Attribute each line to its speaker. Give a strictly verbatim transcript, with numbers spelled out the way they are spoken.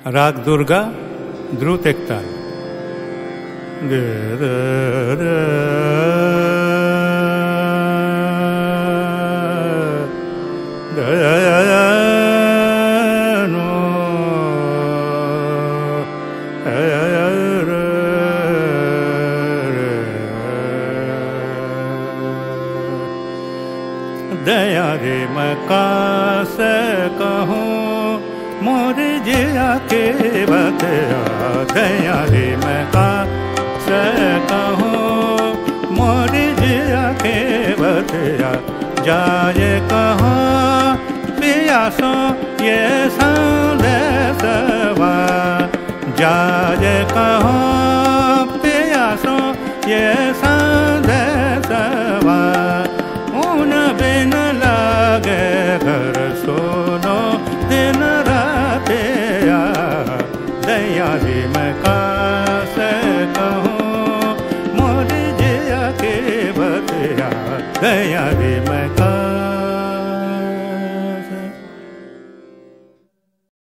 Speaker 1: राग दुर्गा, ध्रुत एक ताल। दया रे मैं कासे कहूँ मोर जिया के बतिया, दया रे मैं कासे कहूँ मोर जिया के बतिया। जाए कहाँ पियासो ये संदेशवा, जाए कहाँ पियासो ये संदेशवा। उन बिन लागे घर सुनो दिन रातिया, दया रे मैं कासे कहूँ मोर जिया के बतिया, दया रे मैं का